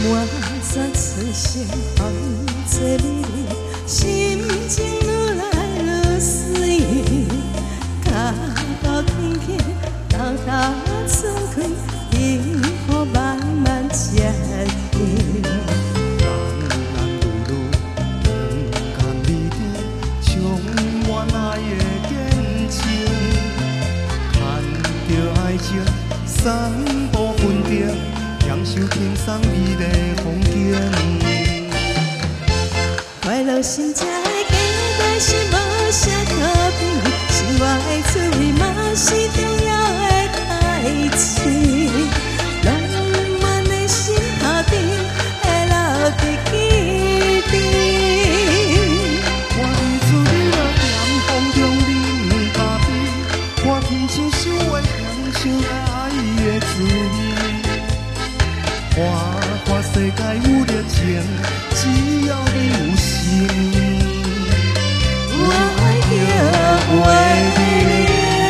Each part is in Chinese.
满山出现风吹你，心情愈来愈水。脚步轻轻，豆豆春开，幸福慢慢接近。 人愈愈长甘美甜，充满爱的坚情。看着爱情，散步分别。享受轻松美丽风景， 快乐心才会简单，是无啥可比。生活的趣味嘛是重要的代志。浪漫的心头边，会留在记忆。 看日出日落，点风中饮咖啡，看天星守月，享受爱的滋味。看世界有热情，只要你有心， 我要为你。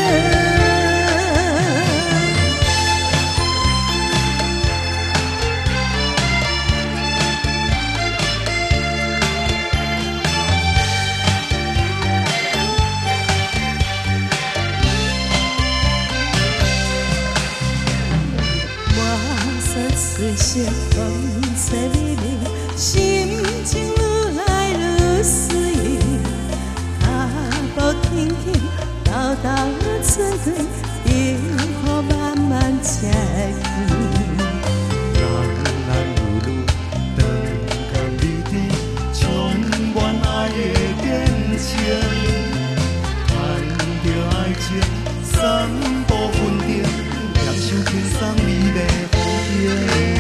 水声风吹你你，心情愈来愈水。脚步轻轻，豆豆春开，幸福慢慢接近。 人愈长甘美甜，充满爱的坚情。看着爱情，散步分庭，享受轻松美丽风景。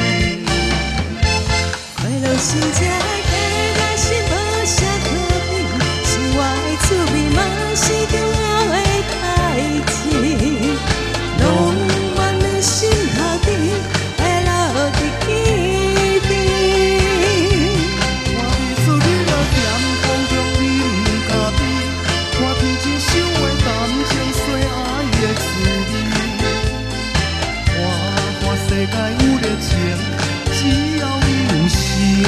快乐心才会简单，是无啥可比。生活的趣味嘛是重要的代志。浪漫的心头边，会留在记忆。 看日出日落，点风中饮咖啡，看天星守月，谈情说爱的滋味。看世界有热情，只要你有心，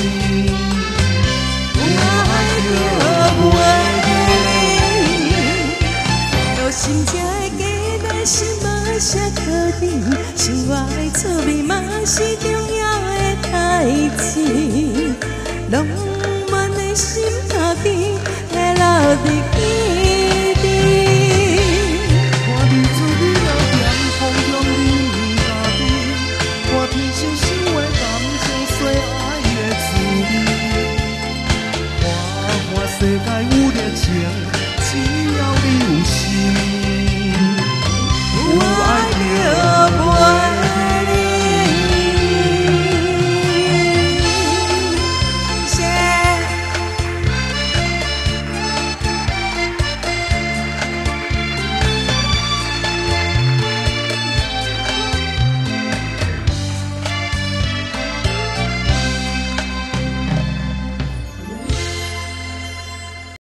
我爱着为你。有心才会简单，是无啥可比。生活的趣味嘛是重要的代志。浪漫的心头边，会留在